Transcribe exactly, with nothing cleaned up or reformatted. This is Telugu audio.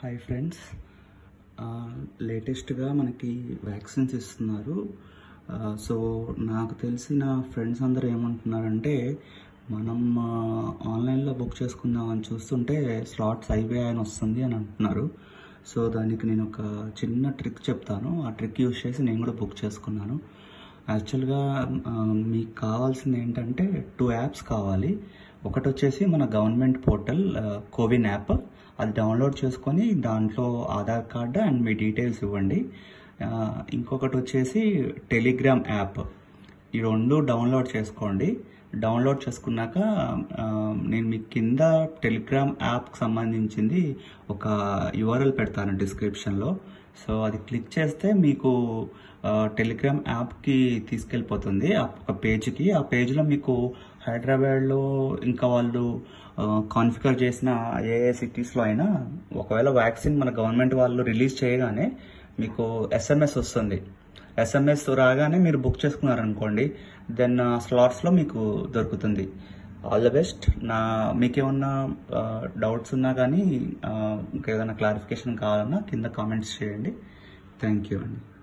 హాయ్ ఫ్రెండ్స్, లేటెస్ట్గా మనకి వ్యాక్సిన్స్ ఇస్తున్నారు. సో నాకు తెలిసిన ఫ్రెండ్స్ అందరూ ఏమంటున్నారంటే మనం ఆన్లైన్లో బుక్ చేసుకుందామని చూస్తుంటే స్లాట్స్ అయిపోయాయని వస్తుంది అని అంటున్నారు. సో దానికి నేను ఒక చిన్న ట్రిక్ చెప్తాను. ఆ ట్రిక్ యూజ్ చేసి నేను కూడా బుక్ చేసుకున్నాను. యాక్చువల్గా మీకు కావాల్సింది ఏంటంటే టూ యాప్స్ కావాలి. ఒకటి వచ్చేసి మన గవర్నమెంట్ పోర్టల్ కోవిన్ యాప్, అది డౌన్లోడ్ చేసుకొని దాంట్లో ఆధార్ కార్డు అండ్ మీ డీటెయిల్స్ ఇవ్వండి. ఇంకొకటి వచ్చేసి టెలిగ్రామ్ యాప్, ఈ రెండు డౌన్లోడ్ చేసుకోండి. డౌన్లోడ్ చేసుకున్నాక నేను మీకు కింద టెలిగ్రామ్ యాప్కి సంబంధించింది ఒక యూఆర్ఎల్ పెడతాను డిస్క్రిప్షన్లో. సో అది క్లిక్ చేస్తే మీకు టెలిగ్రామ్ యాప్కి తీసుకెళ్ళిపోతుంది ఒక పేజ్కి. ఆ పేజ్లో మీకు హైదరాబాద్లో ఇంకా వాళ్ళు కాన్ఫిగర్ చేసిన ఏ ఏ సిటీస్లో అయినా ఒకవేళ వ్యాక్సిన్ మన గవర్నమెంట్ వాళ్ళు రిలీజ్ చేయగానే మీకు ఎస్ఎంఎస్ వస్తుంది. ఎస్ఎంఎస్ రాగానే మీరు బుక్ చేసుకున్నారనుకోండి, దెన్ స్లాట్స్లో మీకు దొరుకుతుంది. All the best. నా మీకేమన్నా డౌట్స్ ఉన్నా కానీ ఇంకేదైనా క్లారిఫికేషన్ కావాలన్నా కింద కామెంట్స్ చేయండి. థ్యాంక్ యూ అండి.